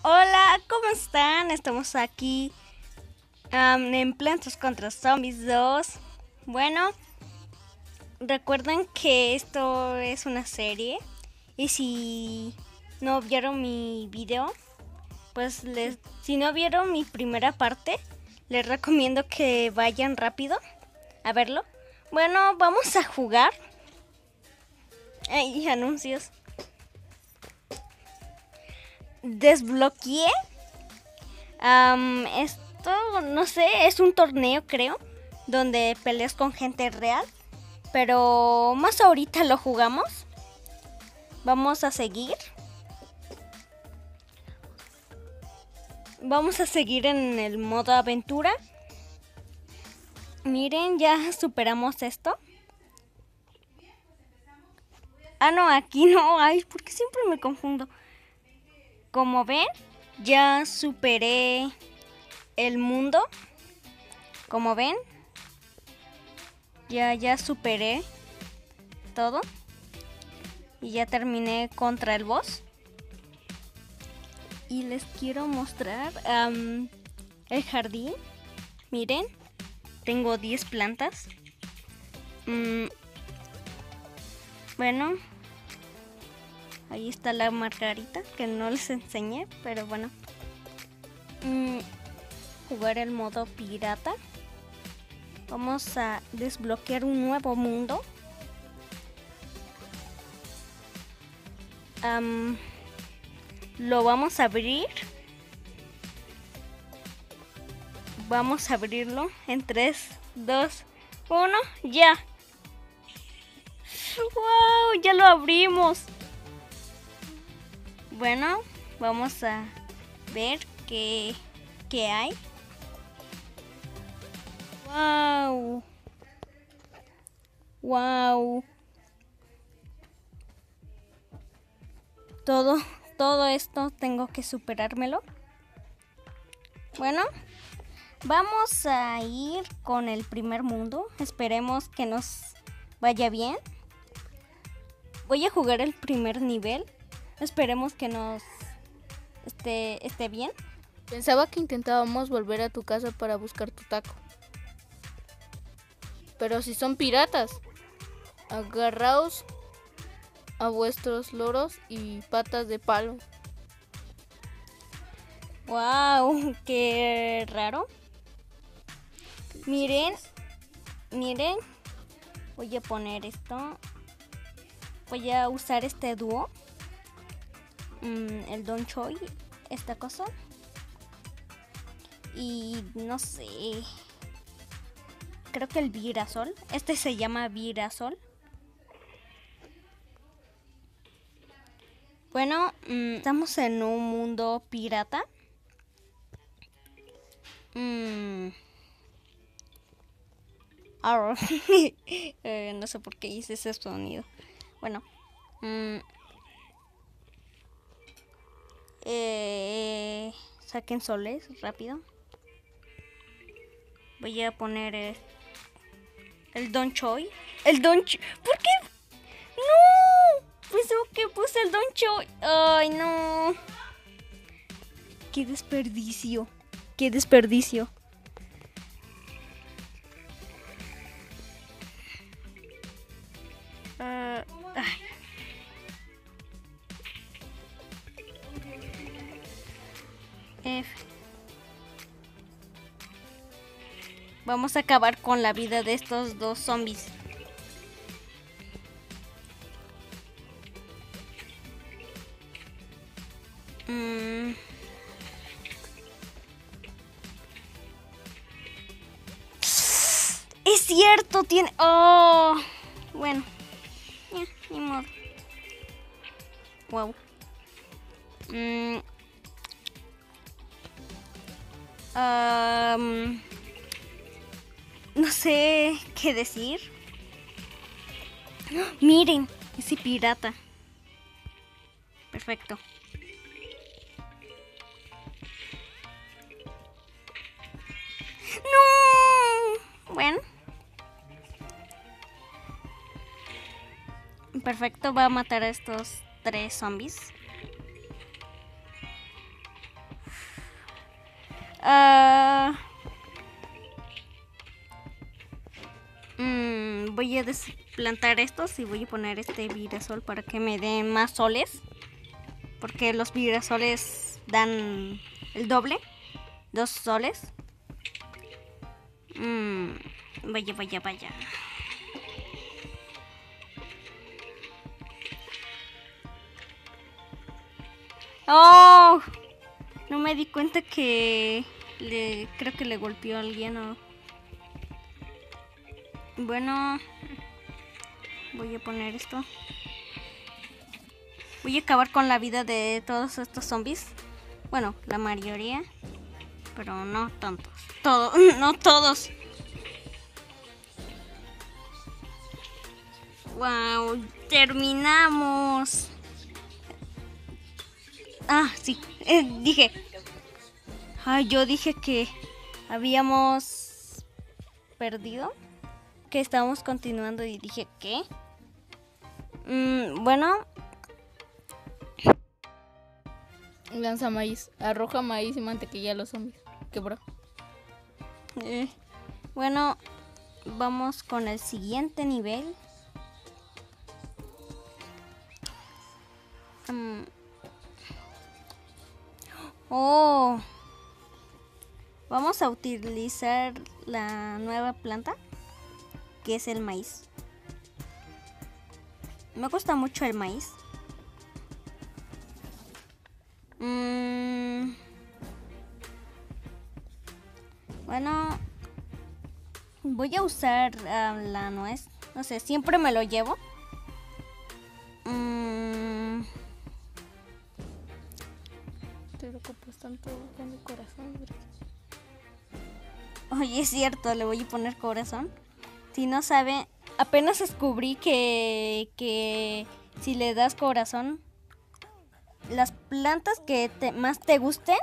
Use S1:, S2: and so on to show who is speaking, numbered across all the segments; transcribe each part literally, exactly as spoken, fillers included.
S1: Hola, ¿cómo están? Estamos aquí um, en Plantas contra Zombies dos. Bueno, recuerden que esto es una serie. Y si no vieron mi video, pues les, si no vieron mi primera parte, les recomiendo que vayan rápido a verlo. Bueno, vamos a jugar. Ay, anuncios. Desbloqueé. Um, esto, no sé, es un torneo, creo, donde peleas con gente real. Pero más ahorita lo jugamos. Vamos a seguir. Vamos a seguir en el modo aventura. Miren, ya superamos esto. Ah, no, aquí no. Ay, ¿por qué siempre me confundo? Como ven, ya superé el mundo. Como ven, ya, ya superé todo. Y ya terminé contra el boss. Y les quiero mostrar um, el jardín. Miren, tengo diez plantas. Mm, bueno, ahí está la margarita que no les enseñé, pero bueno. Mm, jugar el modo pirata. Vamos a desbloquear un nuevo mundo. Um, lo vamos a abrir. Vamos a abrirlo en tres, dos, uno, ya. ¡Wow! Ya lo abrimos. Bueno, vamos a ver qué, qué hay. ¡Wow! ¡Wow! Todo, todo esto tengo que superármelo. Bueno, vamos a ir con el primer mundo. Esperemos que nos vaya bien. Voy a jugar el primer nivel. Esperemos que nos esté, esté bien.
S2: Pensaba que intentábamos volver a tu casa para buscar tu taco. Pero si son piratas, agarraos a vuestros loros y patas de palo.
S1: ¡Wow! ¡Qué raro! Miren, miren. Voy a poner esto. Voy a usar este dúo. Mm, el Don Choi. Esta cosa. Y no sé. Creo que el Virasol. Este se llama Virasol. Bueno, mmm, estamos en un mundo pirata. Mmm. eh, no sé por qué hice ese sonido. Bueno. Mmm, eh, saquen soles rápido. Voy a poner el, el Don Choi. El Don Choi. ¿Por qué? ¡No! Pensé que puse el Don Choi. Ay, no. Qué desperdicio. Qué desperdicio. Uh, ay. F. Vamos a acabar con la vida de estos dos zombies. Mm. Es cierto, tiene... Oh, bueno. Ya, ni modo. Wow. Mm. Um, no sé qué decir. Miren, ese pirata. Perfecto. No. Bueno. Perfecto, va a matar a estos tres zombies. Uh, mm, voy a desplantar estos y voy a poner este girasol para que me den más soles. Porque los girasoles dan el doble. Dos soles. Mm, vaya, vaya, vaya. ¡Oh! No me di cuenta que le, creo que le golpeó a alguien. ¿O? Bueno, voy a poner esto. Voy a acabar con la vida de todos estos zombies. Bueno, la mayoría. Pero no tantos. Todos, no todos. Wow, terminamos. Ah, sí, eh, dije. Ay, yo dije que habíamos perdido. Que estábamos continuando y dije, ¿qué? Mm, bueno.
S2: Lanza maíz, arroja maíz y mantequilla a los zombies. Quebró.
S1: Eh, bueno, vamos con el siguiente nivel. Um, oh, vamos a utilizar la nueva planta, que es el maíz. Me gusta mucho el maíz. Mm, bueno, voy a usar uh, la nuez. No sé, siempre me lo llevo. Mm,
S2: Te preocupas tanto con mi corazón.
S1: Oye, es cierto, le voy a poner corazón. Si no sabe, apenas descubrí que, que si le das corazón, las plantas que te, más te gusten,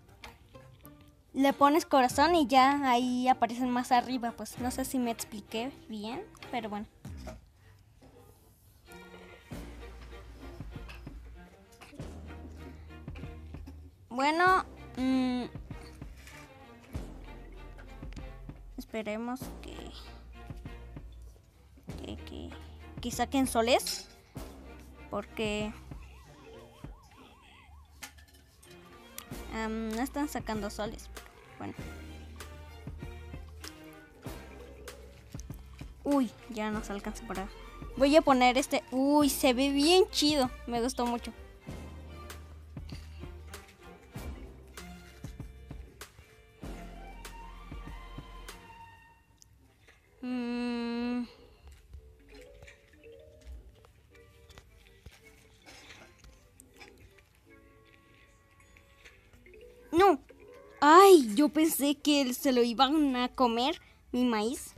S1: le pones corazón y ya ahí aparecen más arriba. Pues no sé si me expliqué bien, pero bueno. Bueno, mmm, esperemos que, que, que, que saquen soles, porque um, no están sacando soles. Bueno. Uy, ya nos alcanza para. Voy a poner este. Uy, se ve bien chido. Me gustó mucho. Mm. No. Ay, yo pensé que se lo iban a comer mi maíz.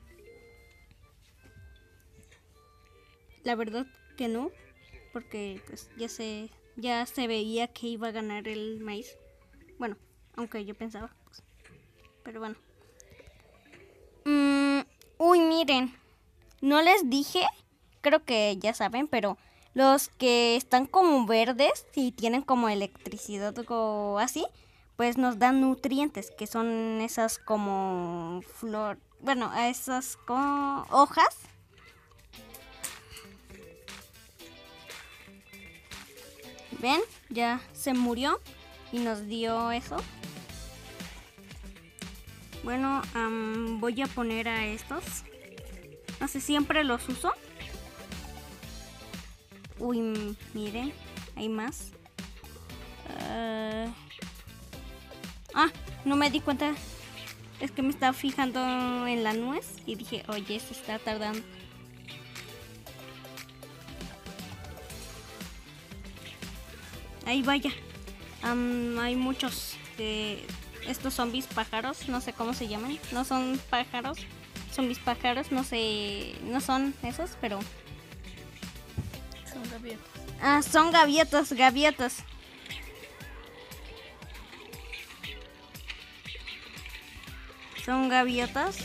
S1: La verdad que no, porque pues ya se ya se veía que iba a ganar el maíz. Bueno, aunque yo pensaba, pues, pero bueno. Mm, uy, miren, no les dije, creo que ya saben, pero los que están como verdes y tienen como electricidad o así, pues nos dan nutrientes, que son esas como flor, bueno, esas como hojas. ¿Ven? Ya se murió y nos dio eso. Bueno, um, voy a poner a estos. No sé, siempre los uso. Uy, miren, hay más. Uh... Ah, no me di cuenta. Es que me estaba fijando en la nuez y dije, oye, se está tardando. Ahí vaya. Um, hay muchos de estos zombies pájaros, no sé cómo se llaman. No son pájaros, zombies pájaros, no sé, no son esos, pero
S2: son gaviotas.
S1: Ah, son gaviotas, gaviotas. Son gaviotas.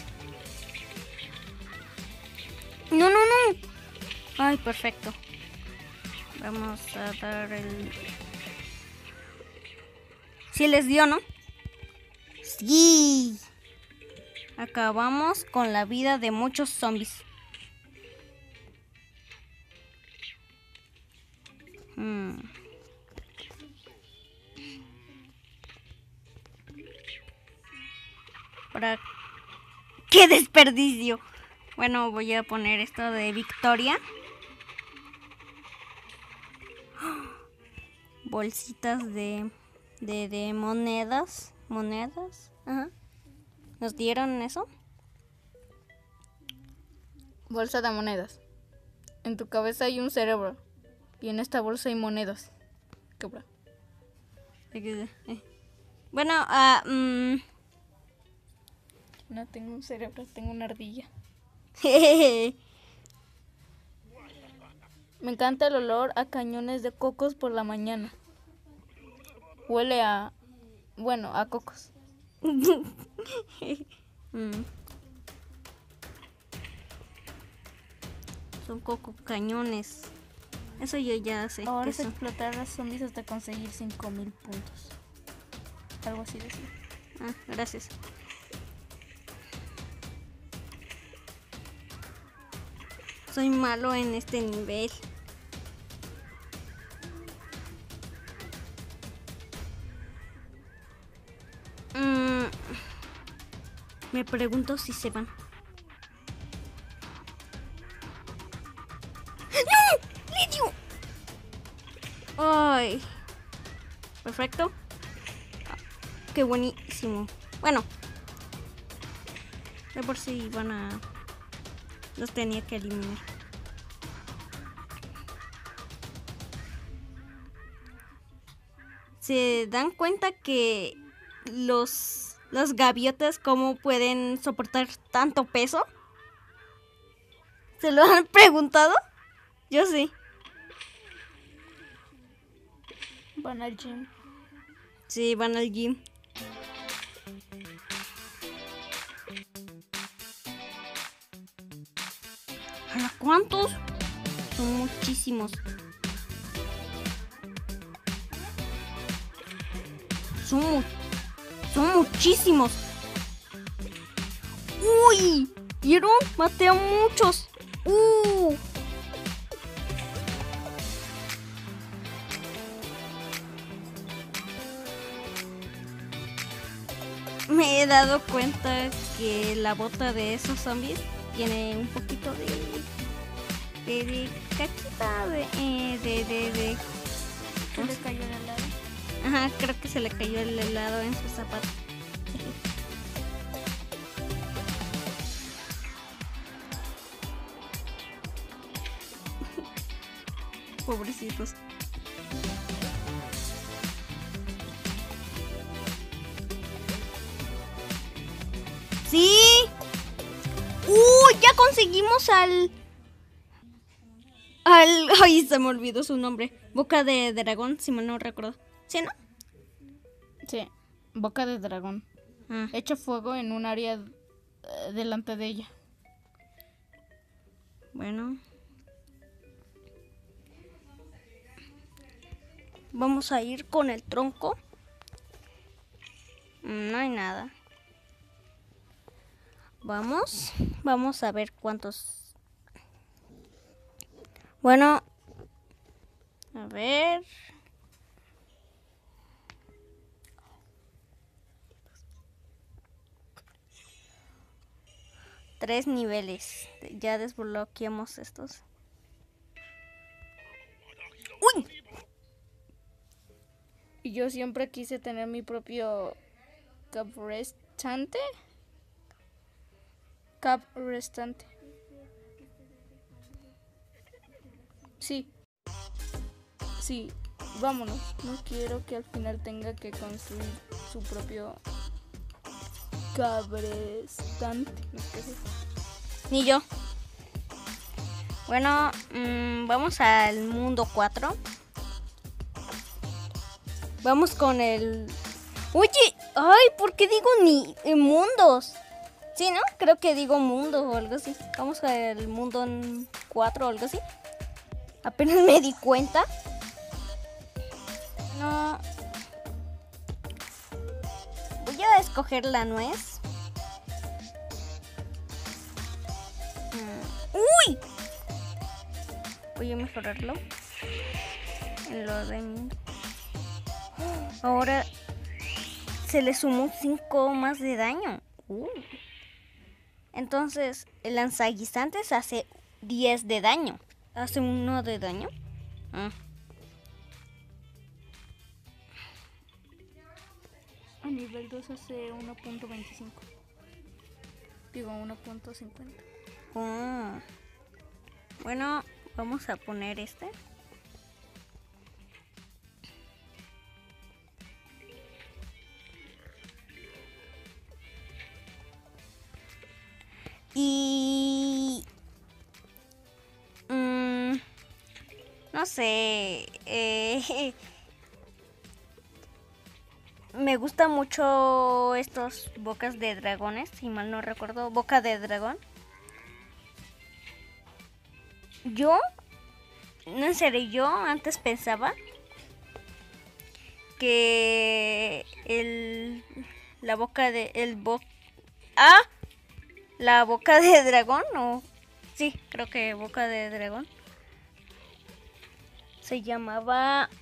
S1: No, no, no. Ay, perfecto. Vamos a dar el... Sí les dio, ¿no? Sí. Acabamos con la vida de muchos zombies. Hmm. Para... ¡Qué desperdicio! Bueno, voy a poner esto de victoria. Bolsitas de, de, de monedas. Monedas. Ajá. ¿Nos dieron eso?
S2: Bolsa de monedas. En tu cabeza hay un cerebro. Y en esta bolsa hay monedas. ¿Qué obra?
S1: Bueno, ah... Uh, um...
S2: no tengo un cerebro, tengo una ardilla. Me encanta el olor a cañones de cocos por la mañana. Huele a... bueno, a cocos.
S1: mm. Son coco cañones. Eso yo ya sé.
S2: Ahora es explotar a zombies hasta conseguir cinco mil puntos. Algo así de así.
S1: Ah, gracias. Soy malo en este nivel. Mm, me pregunto si se van. ¡No! ¡Lidio! ¡Ay! Perfecto. ¡Qué buenísimo! Bueno. De por si van a... los tenía que eliminar. ¿Se dan cuenta que los, los gaviotas cómo pueden soportar tanto peso? ¿Se lo han preguntado? Yo sí.
S2: Van al gym.
S1: Sí, van al gym. ¿A cuántos? Son muchísimos. Son, mu son muchísimos. ¡Uy! ¿Vieron? Maté a muchos. ¡Uh! Me he dado cuenta que la bota de esos zombies tiene un poquito de... de, de cachita de... Eh, de, de, de...
S2: ¿Se le cayó el helado?
S1: Ajá, creo que se le cayó el helado en su zapato. Pobrecitos. ¡Sí! ¡Uy! Ya conseguimos al... Al... Ay, se me olvidó su nombre. Boca de dragón, si mal no recuerdo. ¿Sí, no?
S2: Sí, boca de dragón.
S1: Ah.
S2: Echa fuego en un área uh, delante de ella.
S1: Bueno. Vamos a ir con el tronco. No hay nada. Vamos. Vamos a ver cuántos. Bueno. A ver. Tres niveles. Ya desbloqueamos estos. ¡Uy!
S2: Y yo siempre quise tener mi propio cap restante. Cap restante. Sí. Sí, vámonos. No quiero que al final tenga que construir su propio cabrestante. No sé qué es.
S1: Ni yo. Bueno, mmm, vamos al mundo cuatro. Vamos con el... Oye, ay, ¿por qué digo ni eh, mundos? Sí, ¿no? Creo que digo mundo o algo así. Vamos al mundo cuatro o algo así. Apenas me di cuenta. No. voy a escoger la nuez. Mm. ¡Uy! Voy a mejorarlo. En lo de... Ahora se le sumó cinco más de daño. Uh. Entonces el lanzaguisantes hace diez de daño. Hace uno de daño. Ah.
S2: A nivel dos hace uno punto veinticinco. Digo uno punto cincuenta.
S1: Oh. Bueno, vamos a poner este. Y... Mmm, no sé... Eh, me gusta mucho estos bocas de dragones, si mal no recuerdo. Boca de dragón. Yo... No, en serio, yo antes pensaba que el... La boca de... El bo... ¡Ah! La boca de dragón, o... Sí, creo que boca de dragón. Se llamaba...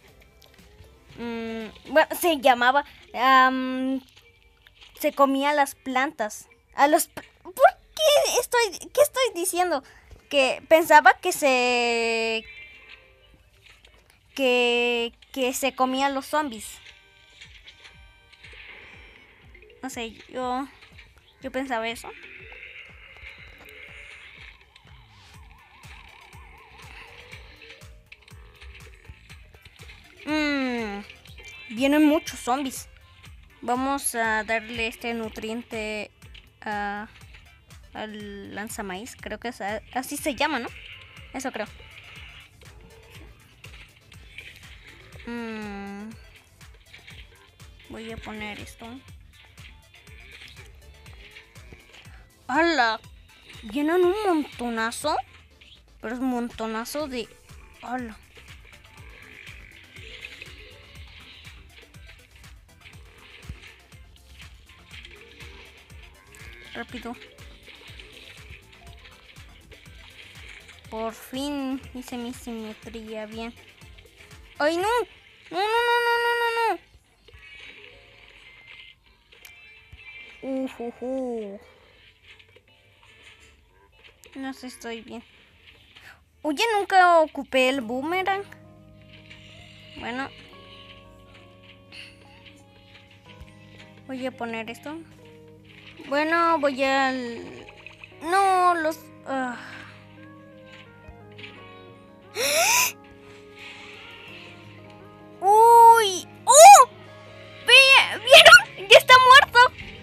S1: Mmm, bueno, se llamaba... Um, se comía las plantas. A los... ¿Por qué estoy... ¿Qué estoy diciendo? Que pensaba que se... Que... Que se comían los zombies. No sé, yo... Yo pensaba eso. Mmm, vienen muchos zombies. Vamos a darle este nutriente a, al lanzamaíz. Creo que es a, así se llama, ¿no? Eso creo. Mmm, voy a poner esto. ¡Hala! Vienen un montonazo. Pero es un montonazo de... ¡Hala! Rápido. Por fin hice mi simetría bien. ¡Ay, no! ¡No, no, no, no, no, no! Uh, uh, uh. No sé, estoy bien. Oye, nunca ocupé el boomerang. Bueno. Voy a poner esto. Bueno, voy al... No, los... Uh... ¡Uy! ¡Oh! ¿Vieron? ¡Ya está muerto!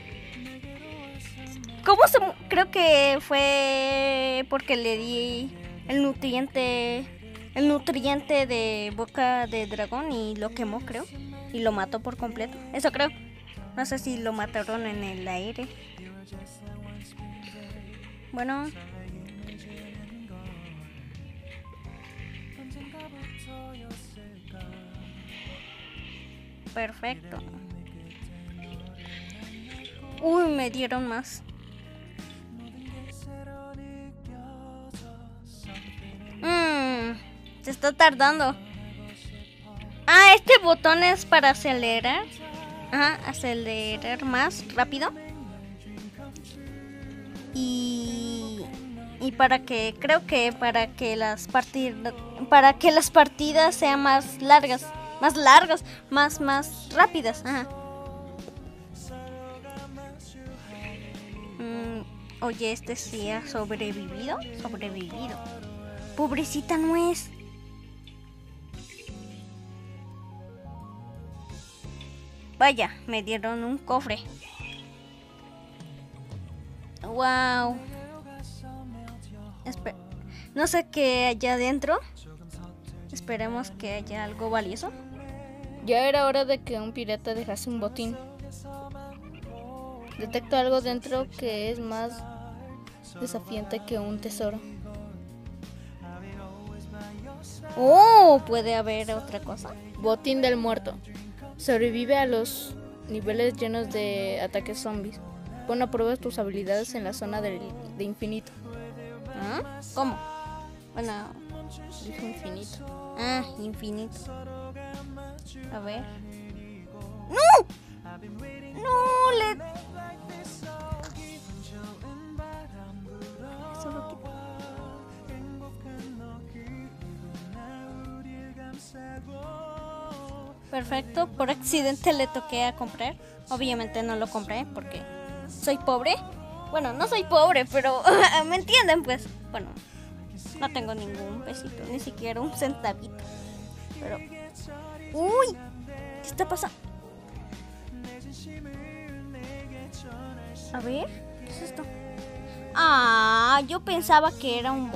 S1: ¿Cómo se...? Creo que fue porque le di el nutriente... El nutriente de boca de dragón y lo quemó, creo. Y lo mató por completo. Eso creo. No sé si lo mataron en el aire. Bueno. Perfecto. Uy, me dieron más. Mmm, se está tardando. Ah, este botón es para acelerar. Ajá, acelerar más rápido. Y y para que creo que para que las partidas para que las partidas sean más largas, más largas, más más rápidas. Ajá. Mm, oye, este sí ha sobrevivido, sobrevivido. Pobrecita nuez. Vaya, me dieron un cofre. Wow. Espe- no sé qué hay adentro. Esperemos que haya algo valioso.
S2: Ya era hora de que un pirata dejase un botín. Detecto algo dentro que es más desafiante que un tesoro.
S1: Oh, puede haber otra cosa.
S2: Botín del muerto. Sobrevive a los niveles llenos de ataques zombies. Pon a prueba tus habilidades en la zona de, de infinito.
S1: ¿Ah? ¿Cómo? Bueno,
S2: Dijo infinito.
S1: ah, infinito. A ver. ¡No! ¡No! Le... Solo que... Perfecto, por accidente le toqué a comprar. Obviamente no lo compré porque soy pobre. Bueno, no soy pobre, pero me entienden pues. Bueno, no tengo ningún pesito, ni siquiera un centavito. Pero... ¡Uy! ¿Qué está pasando? A ver, ¿qué es esto? Ah, yo pensaba que era un bot.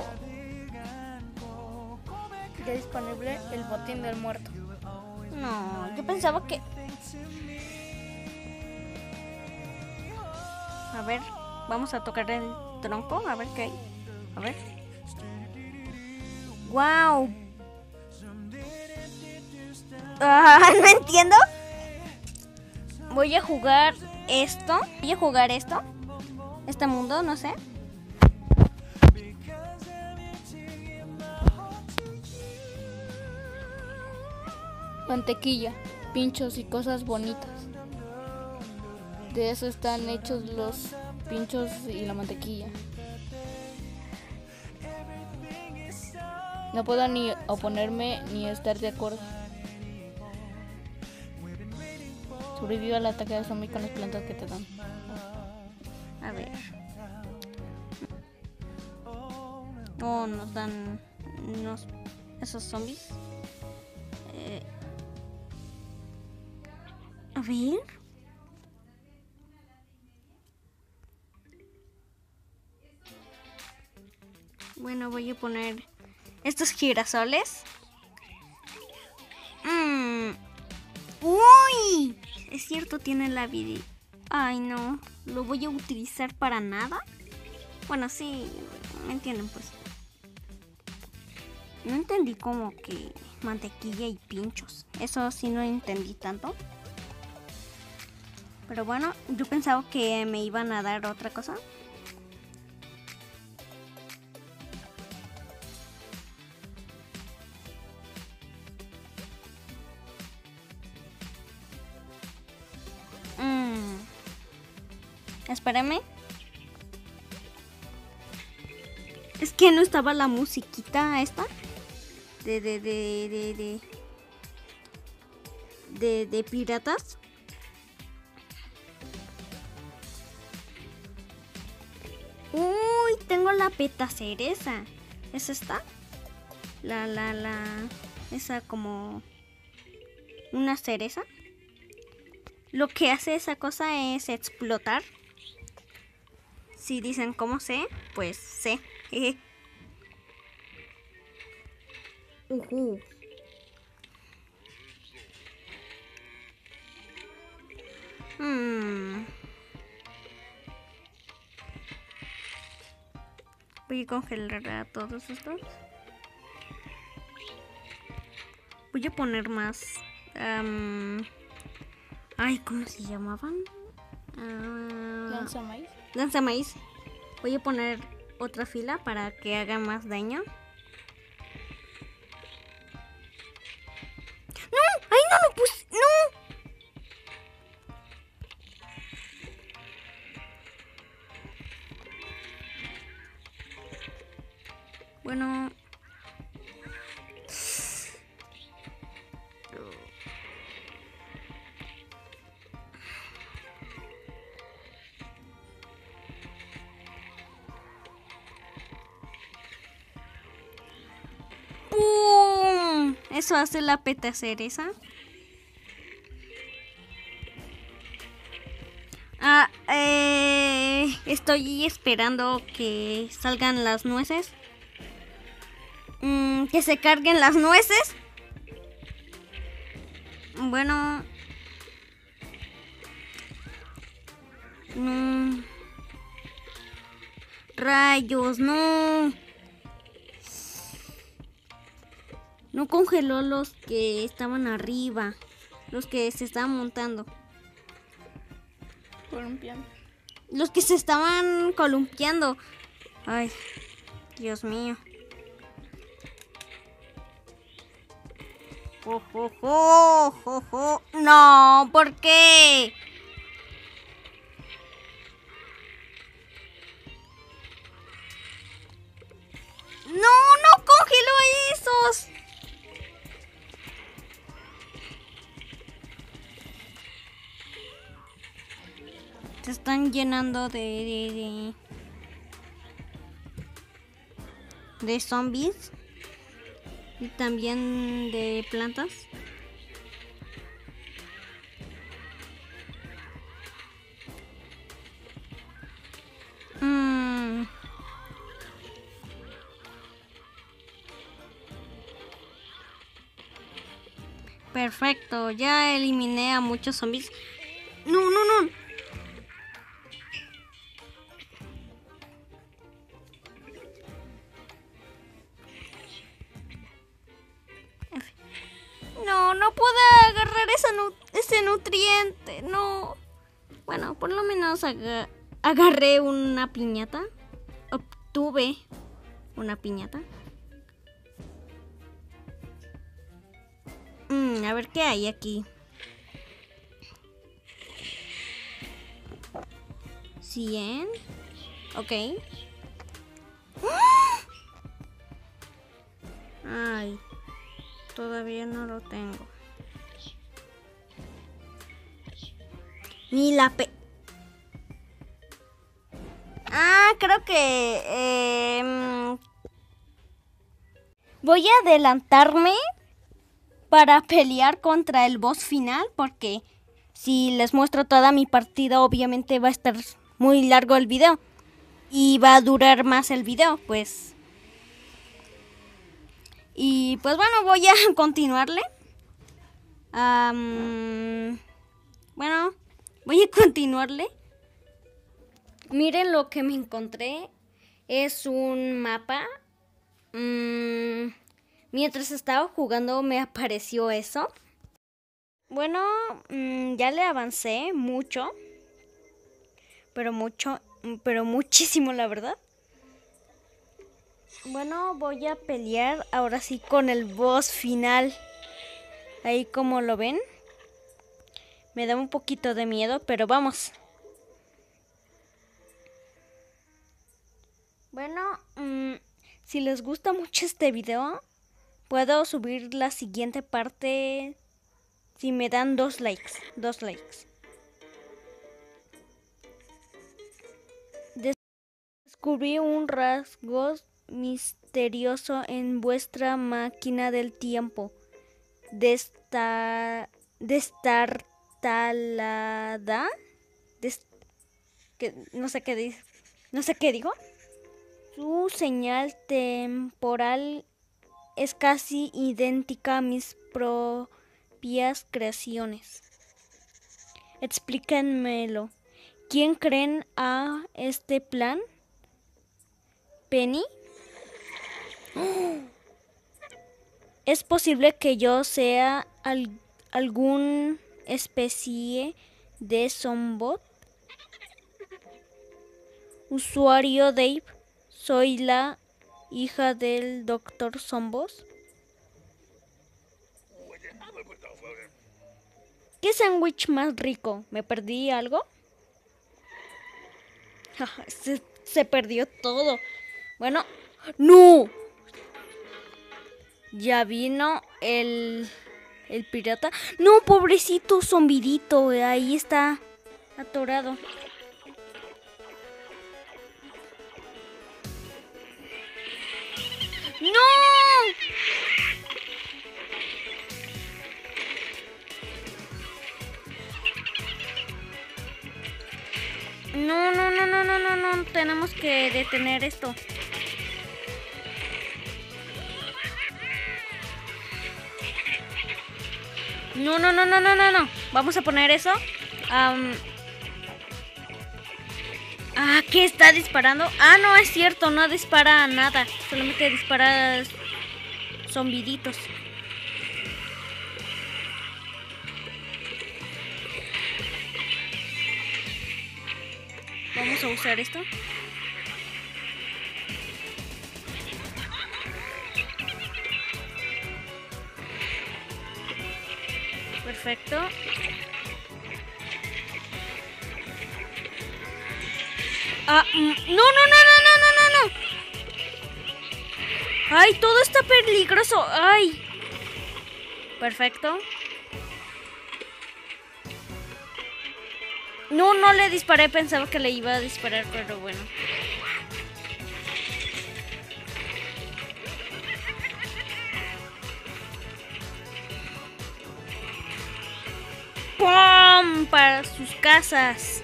S2: Ya disponible el botín del muerto.
S1: No, yo pensaba que... A ver, vamos a tocar el tronco, a ver qué hay. A ver. ¡Wow! Ah, no entiendo. Voy a jugar esto. Voy a jugar esto. Este mundo, no sé.
S2: Mantequilla, pinchos y cosas bonitas. De eso están hechos los pinchos y la mantequilla. No puedo ni oponerme ni estar de acuerdo. Sobrevive al ataque de zombie con las plantas que te dan.
S1: A ver. Oh, nos dan unos, esos zombies. Eh, a ver. Bueno, voy a poner estos girasoles. Mm. ¡Uy! Es cierto, tiene la vida. Ay, no. ¿Lo voy a utilizar para nada? Bueno, sí, me entienden, pues. No entendí como que mantequilla y pinchos. Eso sí no entendí tanto. Pero bueno, yo pensaba que me iban a dar otra cosa. Mm. Espérame. Es que no estaba la musiquita esta. De, de, de, de, de, de, de piratas. Uy, tengo la peta cereza. ¿Es esta? La, la, la... Esa como... una cereza. Lo que hace esa cosa es explotar. Si dicen cómo sé, pues sé. Jeje. Uh-huh. Hmm. Voy a congelar a todos estos. Voy a poner más. Um... Ay, ¿cómo se llamaban? Uh...
S2: Lanza maíz.
S1: Lanza maíz. Voy a poner otra fila para que haga más daño. ¡No! ¡Ay, no lo puse! ¡No! Bueno. ¡Pum! Eso hace la peta cereza. Ah, eh, estoy esperando que salgan las nueces. Mm, que se carguen las nueces. Bueno. No. Rayos, no. No congeló los que estaban arriba. Los que se estaban montando.
S2: Columpiando.
S1: Los que se estaban columpiando. Ay, Dios mío. Oh, oh, oh, oh, oh. No, ¿por qué? No, no congelo a esos. Se están llenando de de, de, de zombies y también de plantas. Mm. Perfecto, ya eliminé a muchos zombies. No, no, no. No, no pude agarrar esa nu ese nutriente, no. Bueno, por lo menos ag agarré una piñata. Obtuve una piñata. Mm, a ver qué hay aquí. cien. Ok. Ay. Todavía no lo tengo. Ni la pe... Ah, creo que... Eh, voy a adelantarme para pelear contra el boss final. Porque si les muestro toda mi partida, obviamente va a estar muy largo el video. Y va a durar más el video, pues... Y pues bueno, voy a continuarle. Um, bueno, voy a continuarle. Miren lo que me encontré. Es un mapa. Um, mientras estaba jugando me apareció eso. Bueno, um, ya le avancé mucho. Pero mucho, pero muchísimo la verdad. Bueno, voy a pelear ahora sí con el boss final. Ahí como lo ven. Me da un poquito de miedo, pero vamos. Bueno, mmm, si les gusta mucho este video, puedo subir la siguiente parte si me dan dos likes. Dos likes. Descubrí un rasgo misterioso en vuestra máquina del tiempo. Desta, destartalada. Des, que, no sé qué dice. No sé qué dijo. Su señal temporal es casi idéntica a mis propias creaciones. Explíquenmelo. ¿Quién creen a este plan? ¿Penny? ¿Es posible que yo sea al, algún especie de zombot? Usuario Dave, soy la hija del doctor Zombos. ¿Qué sándwich más rico? ¿Me perdí algo? se, se perdió todo. Bueno, ¡no! Ya vino el, el pirata. No, pobrecito zombidito, ahí está atorado. ¡No! No, no, no, no, no, no, no, tenemos que detener esto. No, no, no, no, no, no, no. Vamos a poner eso. Um... Ah, ¿qué está disparando? Ah, no, es cierto, no dispara nada. Solamente dispara zombiditos. vamos a usar esto. Perfecto. Ah, no, no, no, no, no, no, no, no. Ay, todo está peligroso. Ay. Perfecto. No, no le disparé, pensaba que le iba a disparar, pero bueno. ¡Pum! Para sus casas.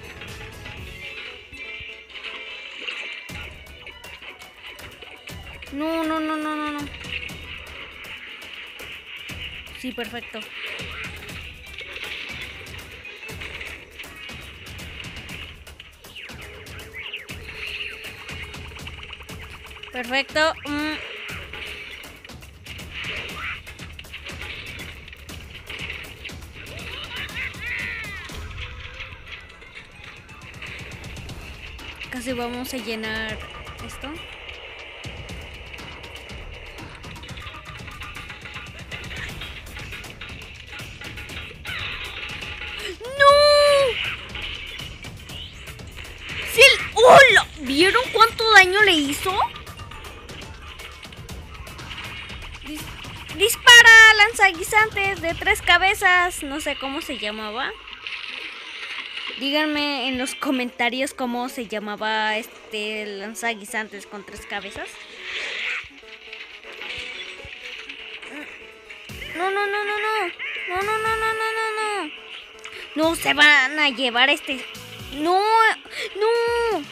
S1: No, no, no, no, no, no. Sí, perfecto. Perfecto. Mm. Casi vamos a llenar esto. ¿Vieron cuánto daño le hizo? Dis Dispara, lanzaguisantes de tres cabezas. No sé cómo se llamaba. Díganme en los comentarios cómo se llamaba este lanzaguisantes con tres cabezas. No, no, no, no, no. No, no, no, no, no, no, no. No se van a llevar este. No, no.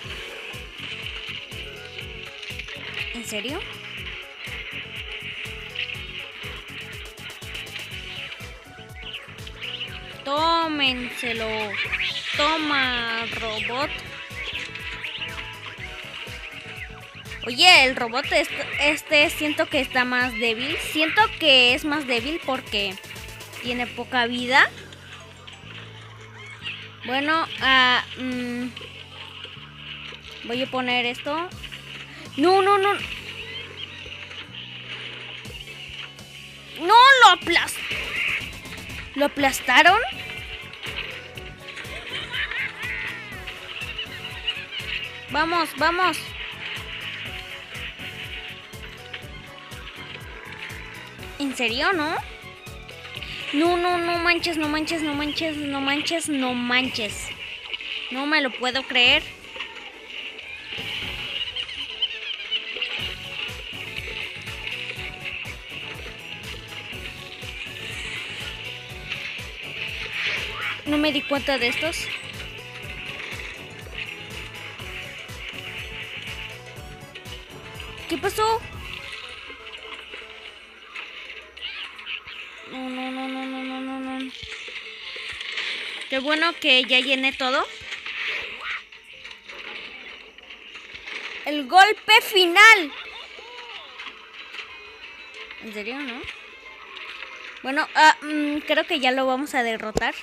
S1: ¿En serio? Tómenselo. Toma, robot. Oye, el robot este, este siento que está más débil. Siento que es más débil porque tiene poca vida. Bueno, uh, mmm, voy a poner esto. No, no, no. No, lo aplas... ¿Lo aplastaron? Vamos, vamos. ¿En serio, no? No, no, no manches, no manches, no manches, no manches, no manches. No me lo puedo creer. No me di cuenta de estos. ¿Qué pasó? No, no, no, no, no, no, no, no. Qué bueno que ya llené todo. El golpe final. ¿En serio, no? Bueno, uh, mm, creo que ya lo vamos a derrotar.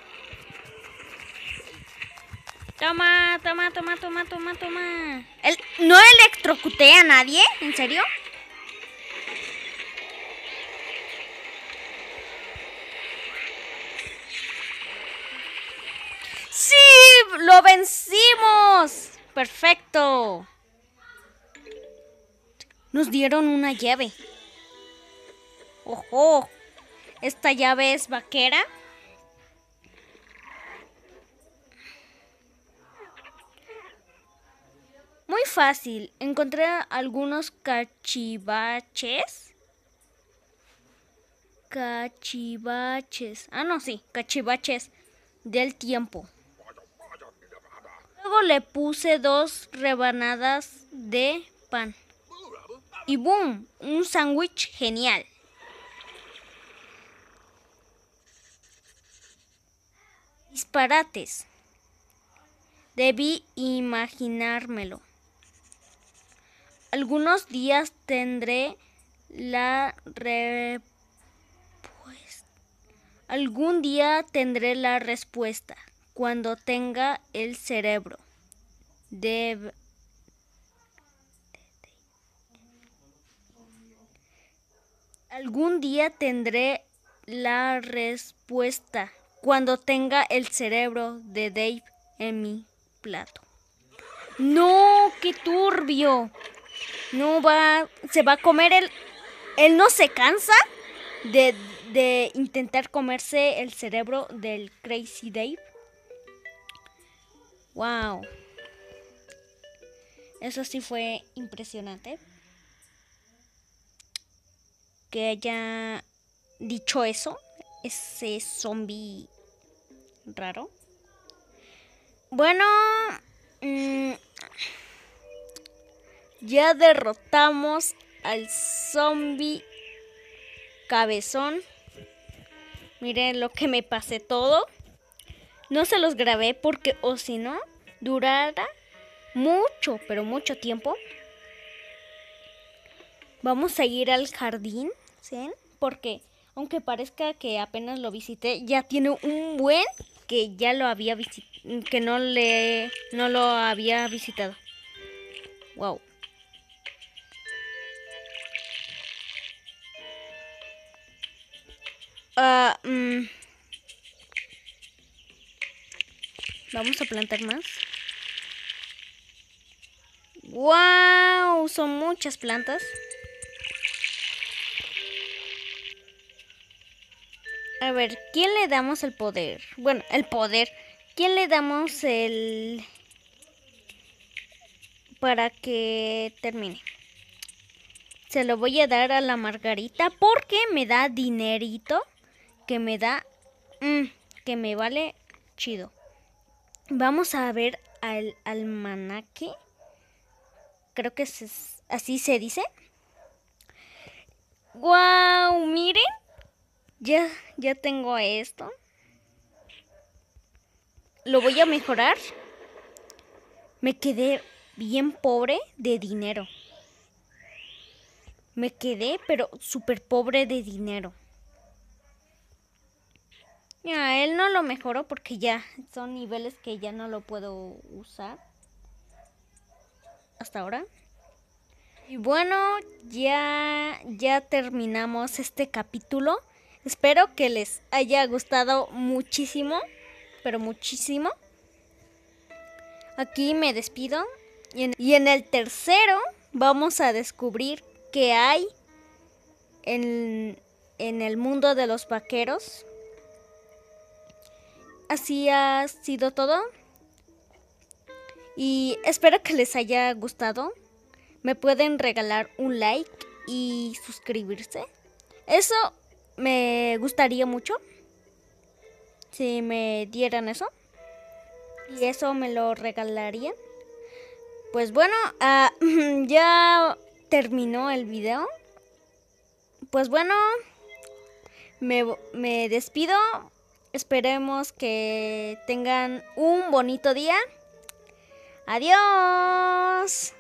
S1: Toma, toma, toma, toma, toma, toma. ¿El, ¿No electrocuté a nadie? ¿En serio? ¡Sí! ¡Lo vencimos! ¡Perfecto! Nos dieron una llave. ¡Ojo! Esta llave es vaquera. Muy fácil. Encontré algunos cachivaches. Cachivaches. Ah, no, sí. Cachivaches del tiempo. Luego le puse dos rebanadas de pan. Y ¡boom! Un sándwich genial. Disparates. Debí imaginármelo. Algunos días tendré la respuesta. Algún día tendré la respuesta cuando tenga el cerebro. Dave. Algún día tendré la respuesta cuando tenga el cerebro de Dave en mi plato. No, qué turbio. No va, se va a comer el... Él no se cansa de, de intentar comerse el cerebro del Crazy Dave. Wow. Eso sí fue impresionante. Que haya dicho eso, ese zombie raro. Bueno, mmm, ya derrotamos al zombie cabezón. Miren lo que me pasé todo. No se los grabé porque o si no, durara mucho, pero mucho tiempo. Vamos a ir al jardín, ¿sí? Porque aunque parezca que apenas lo visité, ya tiene un buen que ya lo había visitado, que no le no lo había visitado. Wow. Uh, mm. Vamos a plantar más. Wow, son muchas plantas. A ver, ¿quién le damos el poder? Bueno, el poder. ¿Quién le damos el... para que termine? Se lo voy a dar a la Margarita porque me da dinerito. Que me da... Mmm, que me vale chido. Vamos a ver al almanaque. Creo que es, así se dice. ¡Guau! Miren. Ya, ya tengo esto. Lo voy a mejorar. Me quedé bien pobre de dinero. Me quedé, pero súper pobre de dinero. Ya, él no lo mejoró porque ya son niveles que ya no lo puedo usar. Hasta ahora. Y bueno, ya, ya terminamos este capítulo. Espero que les haya gustado muchísimo, pero muchísimo. Aquí me despido. Y en, y en el tercero vamos a descubrir qué hay en, en el mundo de los vaqueros. Así ha sido todo. Y espero que les haya gustado. Me pueden regalar un like y suscribirse. Eso me gustaría mucho. Si me dieran eso. Y eso me lo regalarían. Pues bueno, uh, ya terminó el video. Pues bueno, me, me despido. Esperemos que tengan un bonito día. Adiós.